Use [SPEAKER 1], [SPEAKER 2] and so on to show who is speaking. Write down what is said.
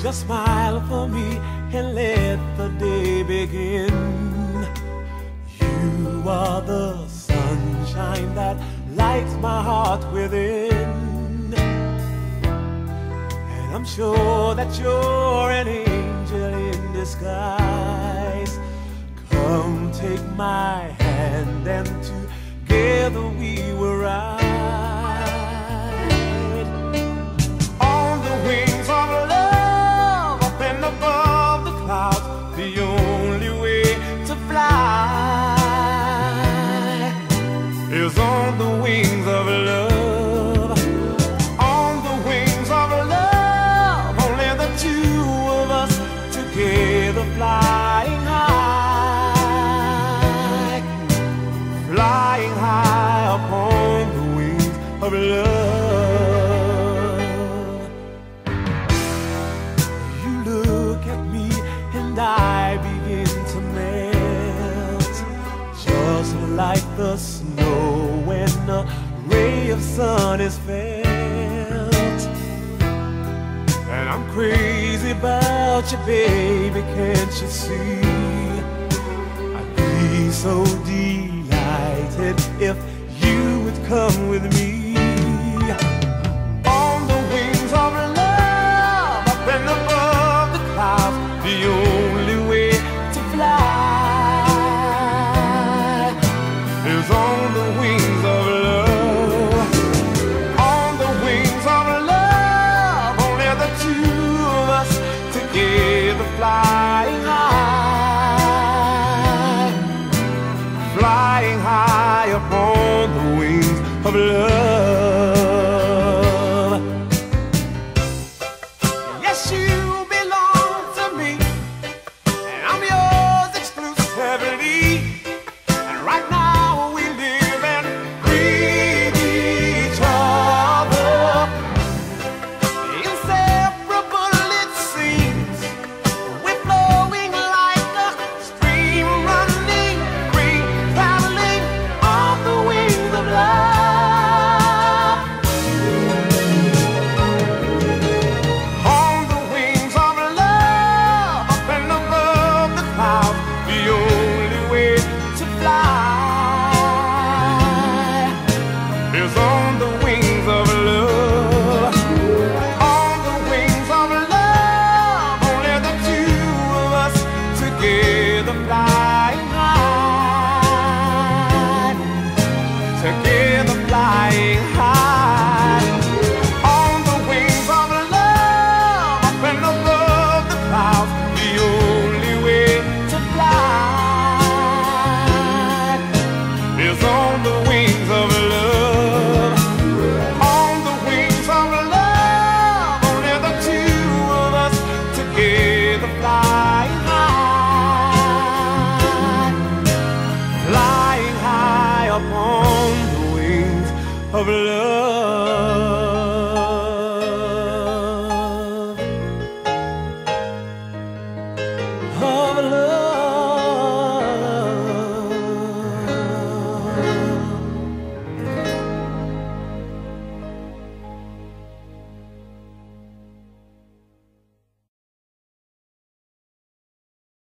[SPEAKER 1] Just smile for me and let the day begin. You are the sunshine that lights my heart within, and I'm sure that you're an angel in disguise. Come take my hand and together we will ride on the wings of love, up and above the clouds. The only way to fly is on the wings of love. On the wings of love, only the two of us together, flying high, flying high upon the wings of love. You look at me and I begin to melt, just like the snow when a ray of sun is felt. And I'm crazy about you, baby, can't you see? I'd be so delighted if you would come with me.